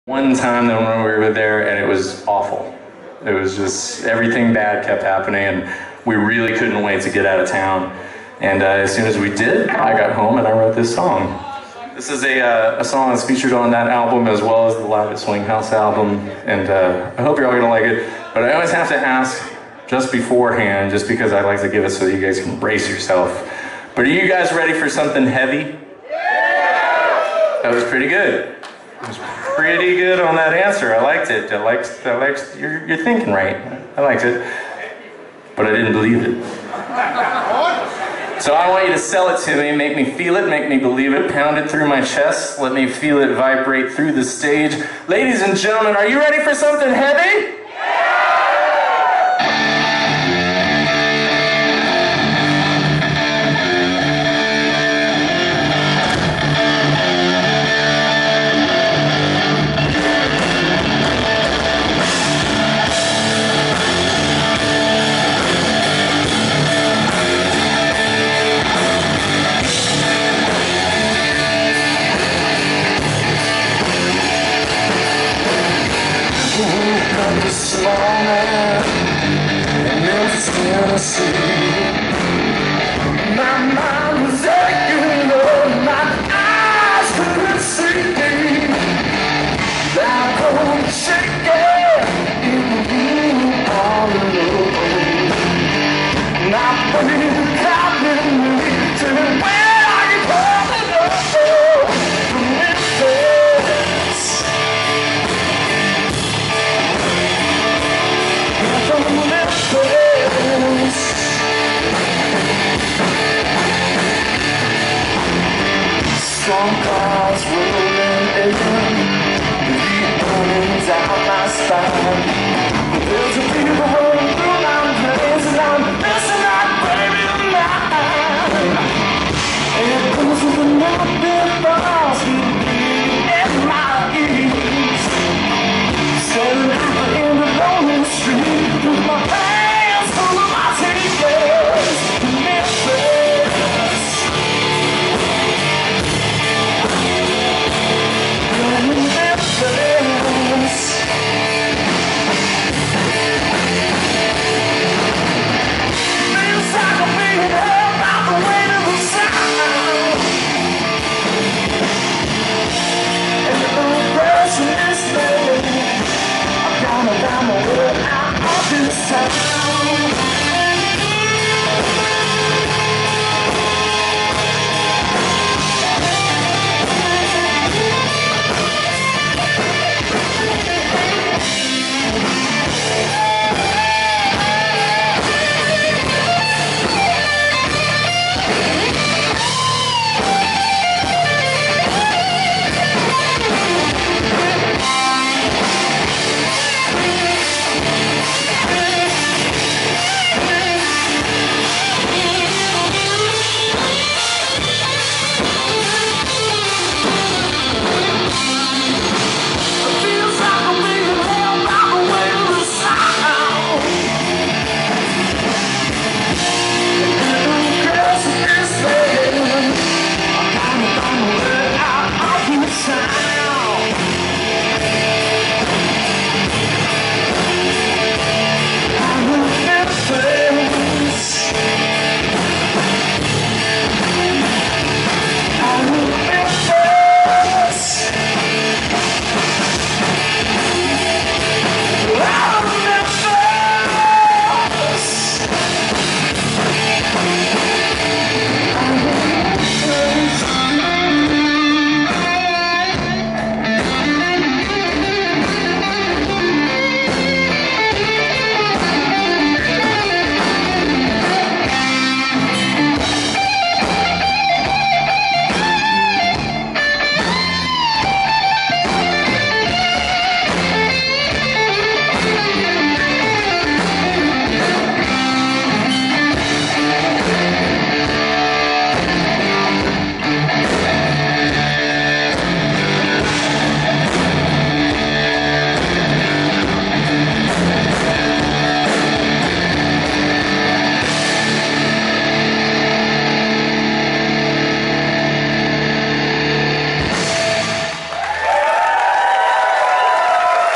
One time that when we were there, and it was awful. It was just, everything bad kept happening, and we really couldn't wait to get out of town. And as soon as we did, I got home and I wrote this song. This is a song that's featured on that album as well as the Live at Swing House album, and I hope you're all gonna like it. But I always have to ask just beforehand, just because I like to give it so that you guys can brace yourself. But are you guys ready for something heavy? Yeah! That was pretty good. It was pretty good on that answer. I liked it. I liked you're thinking right. I liked it. But I didn't believe it. So I want you to sell it to me, make me feel it, make me believe it, pound it through my chest, let me feel it vibrate through the stage. Ladies and gentlemen, are you ready for something heavy? This morning in Memphis, Tennessee, my mind was aching, Lord, my eyes couldn't see. Like a shaking in the room all alone. And I believe God in me to where are you coming up from Memphis? Strong cars rolling in, the heat burning down my spine. There's a fever running through my veins, and I'm missing out, baby.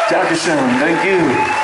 Dankeschön. Thank you.